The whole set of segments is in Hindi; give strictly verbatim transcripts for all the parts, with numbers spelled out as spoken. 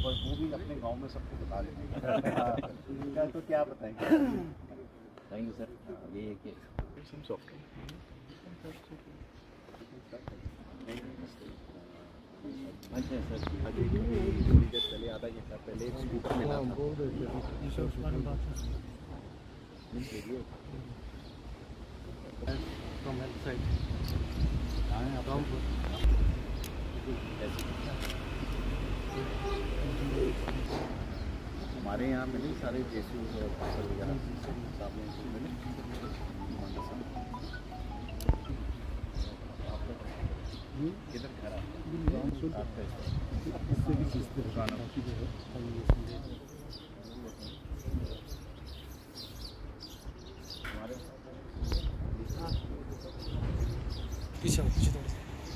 बस वो भी अपने गांव में सबको बता देंगे। तो क्या बताएंगे? Thank you sir. ये है कि अच्छा सर, अभी थोड़ी देर पहले आधा घंटा पहले एक स्कूटर मिला हमारे यहाँ मिले सारे जेसी वगैरह मिले। किधर खड़ा पीछे पीछे थोड़ा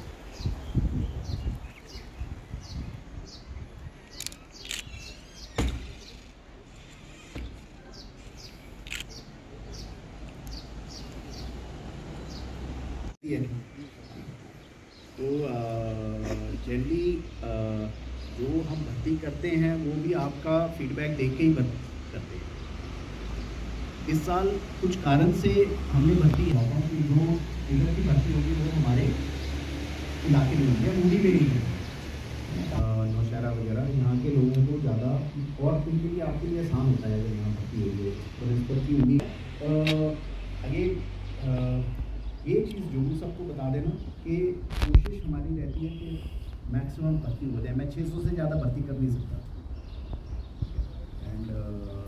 तो जनरली जो हम भर्ती करते हैं वो भी आपका फीडबैक देख के ही भर्ती करते हैं। इस साल कुछ कारण से हमने भर्ती कि जो इधर की भर्ती होगी वो हमारे इलाके में होगी, मूडी में नहीं है, नौशहरा वगैरह यहाँ के लोगों को ज़्यादा और उनके लिए आपके लिए आसान होता है अगर यहाँ भर्ती हो गई और इस पर की उम्मीद आगे ये चीज़ जरूर सबको बता देना कि कोशिश हमारी रहती है कि मैक्सिमम भर्ती हो जाए। मैं छः सौ से ज़्यादा भर्ती कर नहीं सकता एंड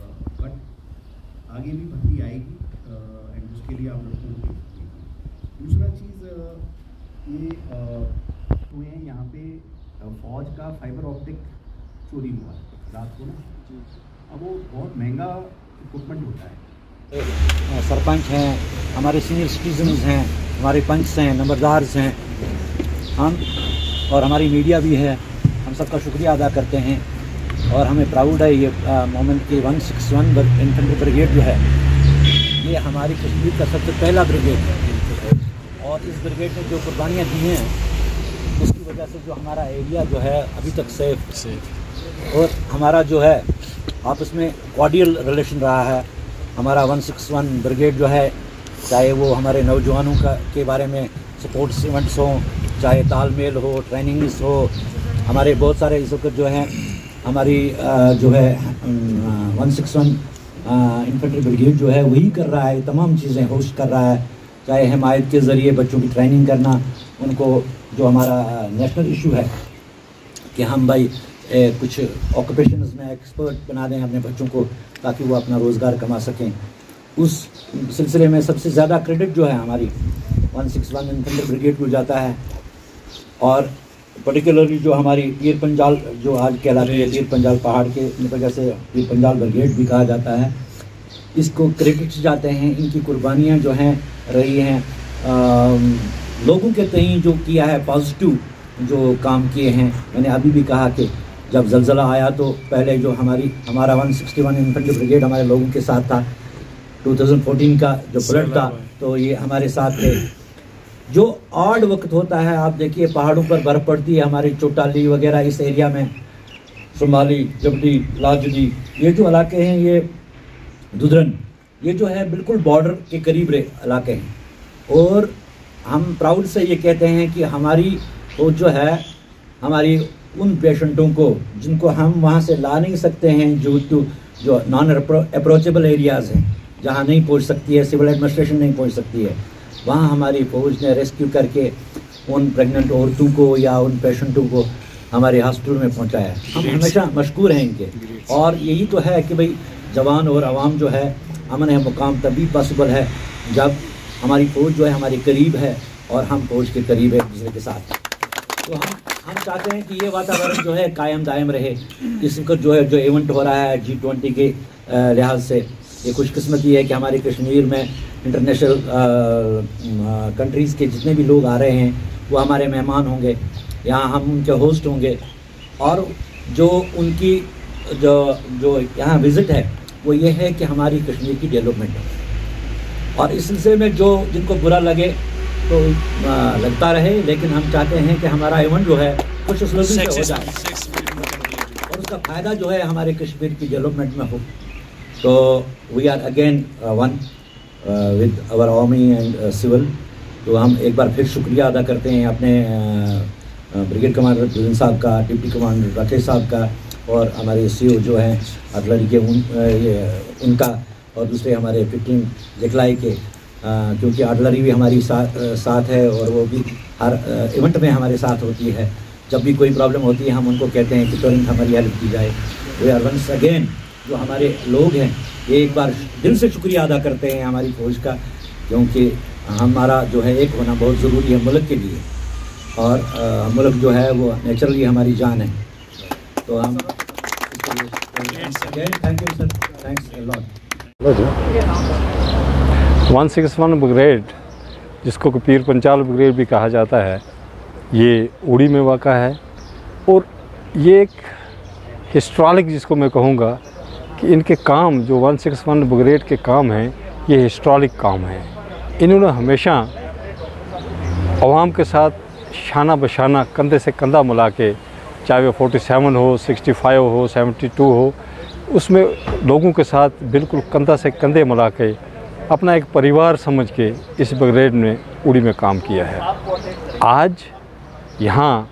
बट आगे भी भर्ती आएगी एंड उसके लिए आप लोगों को दूसरा चीज़ ये हुए हैं यहाँ पे फौज का फाइबर ऑप्टिक चोरी हुआ रात को ना, अब वो बहुत महंगा इक्विपमेंट होता है। सरपंच हैं, हमारे सीनियर सिटीजन्स हैं, हमारे पंच हैं, नंबरदार्स हैं, हम और हमारी मीडिया भी है, हम सबका शुक्रिया अदा करते हैं और हमें प्राउड है ये मोमेंट की one six one infantry brigade जो है ये हमारी कश्मीर का सबसे पहला ब्रिगेड है और इस ब्रिगेड ने जो कुर्बानियाँ दी हैं उसकी वजह से जो हमारा एरिया जो है अभी तक सेफ सेफ और हमारा जो है आपस में कॉर्डियल रिलेशन रहा है। हमारा वन सिक्स वन ब्रिगेड जो है चाहे वो हमारे नौजवानों का के बारे में सपोर्ट्स इवेंट्स हों, चाहे तालमेल हो, ट्रेनिंग्स हो, हमारे बहुत सारे इस वक्त जो है हमारी जो है one six one infantry brigade जो है वही कर रहा है, तमाम चीज़ें होस्ट कर रहा है, चाहे हिमायत के ज़रिए बच्चों की ट्रेनिंग करना, उनको जो हमारा नेशनल इशू है कि हम भाई ए, कुछ ऑक्यूपेशंस में एक्सपर्ट बना दें अपने बच्चों को ताकि वो अपना रोज़गार कमा सकें, उस सिलसिले में सबसे ज़्यादा क्रेडिट जो है हमारी one six one infantry brigade को जाता है और पर्टिकुलरली जो हमारी पीर पंजाल जो आज कहलाती है पीर पंजाल पहाड़ के वजह से पीर पंजाल ब्रिगेड भी कहा जाता है, इसको क्रेडिट्स जाते हैं। इनकी कुर्बानियाँ जो हैं रही हैं लोगों के तहीं जो किया है पॉजिटिव जो काम किए हैं। मैंने अभी भी कहा कि जब ज़लज़ला आया तो पहले जो हमारी हमारा one sixty one infantry brigade हमारे लोगों के साथ था, दो हज़ार चौदह का जो फ्लड था तो ये हमारे साथ थे। जो ऑड वक्त होता है आप देखिए पहाड़ों पर बर्फ़ पड़ती है, हमारी चोटाली वगैरह इस एरिया में, शुमाली जबली लाजली ये जो इलाके हैं, ये दुधरन ये जो है बिल्कुल बॉर्डर के करीब इलाके हैं और हम प्राउड से ये कहते हैं कि हमारी वो जो है हमारी उन पेशेंटों को जिनको हम वहाँ से ला नहीं सकते हैं, जो जो, जो नॉन अप्रोचेबल एरियाज़ हैं जहाँ नहीं पहुँच सकती है, सिविल एडमिनिस्ट्रेशन नहीं पहुँच सकती है, वहाँ हमारी फौज ने रेस्क्यू करके उन प्रेग्नेंट औरतों को या उन पेशेंटों को हमारे हॉस्पिटल में पहुँचाया। हम हमेशा मशकूर हैं इनके और यही तो है कि भाई जवान और आवाम जो है अमन है मुकाम तभी पॉसिबल है जब हमारी फौज जो है हमारे करीब है और हम फौज के करीब है एक दूसरे के साथ। तो हम हम चाहते हैं कि ये वातावरण जो है कायम दायम रहे। इसका जो है जो इवेंट हो रहा है जी ट्वेंटी के लिहाज से ये खुशकिस्मती है कि हमारे कश्मीर में इंटरनेशनल कंट्रीज़ के जितने भी लोग आ रहे हैं वो हमारे मेहमान होंगे, यहाँ हम उनके होस्ट होंगे और जो उनकी जो जो यहाँ विज़िट है वो ये है कि हमारी कश्मीर की डेवलपमेंट है और इस सिलसिले में जो जिनको बुरा लगे तो आ, लगता रहे, लेकिन हम चाहते हैं कि हमारा इवेंट जो है कुछ उस से हो जाए और उसका फ़ायदा जो है हमारे कश्मीर की डेवलपमेंट में हो। तो we are again one with our army and civil. तो हम एक बार फिर शुक्रिया अदा करते हैं अपने ब्रिगेड कमांडर जुलिन साहब का, डिप्टी कमांडर राकेश साहब का, और हमारे सी ओ जो हैं आर्टिलरी के उन, ये, उनका, और दूसरे हमारे फिफ्टीन जकलाई के, आ, क्योंकि आर्टिलरी भी हमारी सा, साथ है और वो भी हर इवेंट में हमारे साथ होती है। जब भी कोई प्रॉब्लम होती है हम उनको कहते हैं कि तुरंत हमारी हेल्प की जाए। वी आर वंस अगेन, जो हमारे लोग हैं ये एक बार दिल से शुक्रिया अदा करते हैं हमारी फौज का, क्योंकि हमारा जो है एक होना बहुत ज़रूरी है मुल्क के लिए, और आ, मुल्क जो है वो नेचुरली हमारी जान है। तो हम thank you sir, thanks a lot. One six one brigade, जिसको पीर पंचाल ब्रिगेड भी कहा जाता है, ये उड़ी में वाक़ा है। और ये एक हिस्टोरिक, जिसको मैं कहूँगा कि इनके काम जो वन सिक्स वन ब्रिगेड के काम हैं, ये हिस्टोरिक काम हैं। इन्होंने हमेशा अवाम के साथ शाना बशाना, कंधे से कंधा मिला के, चाहे वो फोर्टी सेवन हो, सिक्सटी फाइव हो, सेवेंटी टू हो, उसमें लोगों के साथ बिल्कुल कंधा से कंधे मिला के अपना एक परिवार समझ के इस ब्रिगेड ने उड़ी में काम किया है। आज यहाँ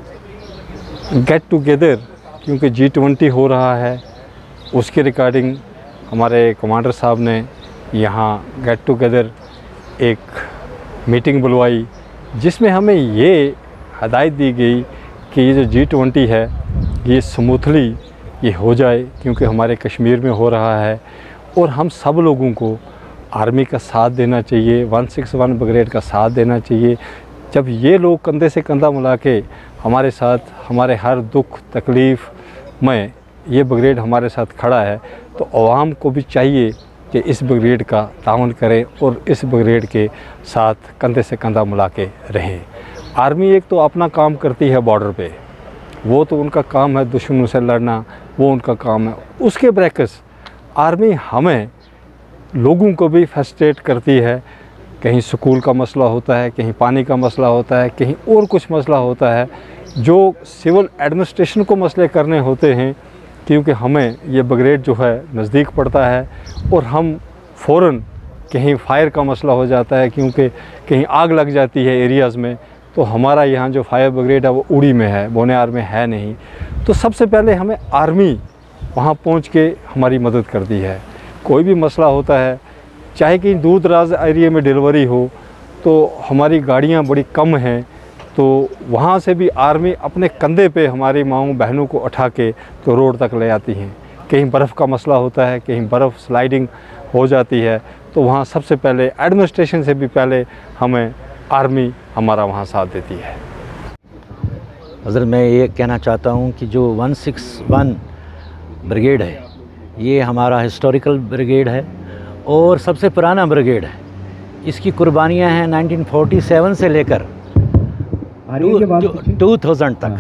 गेट टुगेदर, क्योंकि जी ट्वेंटी हो रहा है, उसके रिगार्डिंग हमारे कमांडर साहब ने यहाँ गेट टुगेदर एक मीटिंग बुलवाई, जिसमें हमें ये हदायत दी गई कि ये जो जी ट्वेंटी है ये स्मूथली ये हो जाए, क्योंकि हमारे कश्मीर में हो रहा है। और हम सब लोगों को आर्मी का साथ देना चाहिए, वन सिक्स वन ब्रिगेड का साथ देना चाहिए। जब ये लोग कंधे से कंधा मिला के हमारे साथ, हमारे हर दुख तकलीफ़ में ये ब्रिगेड हमारे साथ खड़ा है, तो आवाम को भी चाहिए कि इस ब्रिगेड का ताउन करें और इस ब्रिगेड के साथ कंधे से कंधा मिला के रहें। आर्मी एक तो अपना काम करती है बॉर्डर पे, वो तो उनका काम है दुश्मनों से लड़ना, वो उनका काम है। उसके बरअक्स आर्मी हमें लोगों को भी फैसिलिटेट करती है। कहीं स्कूल का मसला होता है, कहीं पानी का मसला होता है, कहीं और कुछ मसला होता है, जो सिविल एडमिनिस्ट्रेशन को मसले करने होते हैं, क्योंकि हमें ये ब्रिगेड जो है नज़दीक पड़ता है। और हम फ़ौरन, कहीं फायर का मसला हो जाता है, क्योंकि कहीं आग लग जाती है एरियाज़ में, तो हमारा यहाँ जो फायर ब्रिगेड है वो उड़ी में है, बोनेयार में है नहीं। तो सबसे पहले हमें आर्मी वहाँ पहुँच के हमारी मदद करती है। कोई भी मसला होता है, चाहे कहीं दूर दराज एरिया में डिलीवरी हो, तो हमारी गाड़ियाँ बड़ी कम हैं, तो वहाँ से भी आर्मी अपने कंधे पे हमारी माँओं बहनों को उठा के तो रोड तक ले आती हैं। कहीं बर्फ़ का मसला होता है, कहीं बर्फ़ स्लाइडिंग हो जाती है, तो वहाँ सबसे पहले एडमिनिस्ट्रेशन से भी पहले हमें आर्मी हमारा वहाँ साथ देती है। हज़रत मैं ये कहना चाहता हूँ कि जो वन सिक्स वन ब्रिगेड है, ये हमारा हिस्टोरिकल ब्रिगेड है और सबसे पुराना ब्रिगेड है। इसकी कुर्बानियाँ हैं नाइनटीन फोर्टी सेवन से लेकर टू थाउज़ेंड तक।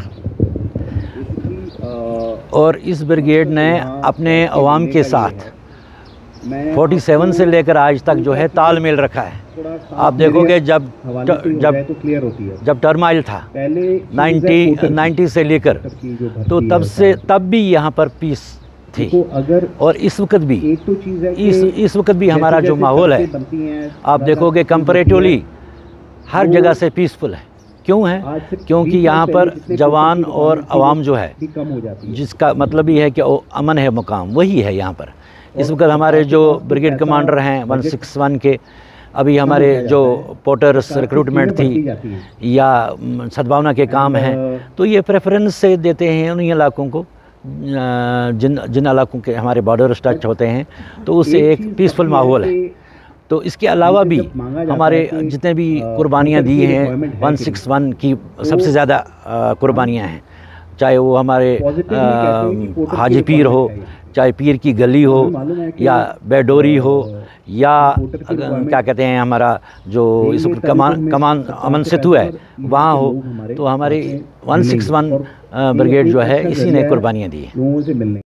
और इस ब्रिगेड ने अपने अवाम के साथ फोर्टी सेवन से लेकर आज तक जो है तालमेल रखा है। आप देखोगे जब जब जब टर्माइल था नाइन्टी नाइन्टी से लेकर, तो तब से तब भी यहाँ पर पीस थी। और इस वक्त भी इस इस वक्त भी हमारा जो माहौल है, आप देखोगे कंपैरेटिवली हर जगह से पीसफुल है। क्यों है? क्योंकि यहाँ पर जवान और आवाम जो है, जिसका मतलब ही है कि अमन है मुकाम, वही है यहाँ पर। इस वक्त हमारे जो ब्रिगेड कमांडर हैं वन सिक्स वन के, अभी हमारे जो पोर्टर्स रिक्रूटमेंट थी या सद्भावना के काम हैं, तो ये प्रेफरेंस से देते हैं उन्हीं इलाकों को जिन जिन इलाकों के हमारे बॉर्डर टच होते हैं, तो उससे एक पीसफुल माहौल है। तो इसके अलावा भी हमारे जितने भी कुर्बानियाँ दी हैं, वन सिक्स वन की सबसे ज़्यादा कुर्बानियाँ हैं, चाहे वो हमारे हाजी पीर हो, चाहे पीर की गली हो, या बेडोरी हो, या क्या कहते हैं हमारा जो इस वक्त कमान कमान अमन सेतु है वहाँ हो, तो हमारी वन सिक्स वन ब्रिगेड जो है इसी ने कुर्बानियाँ दी हैं।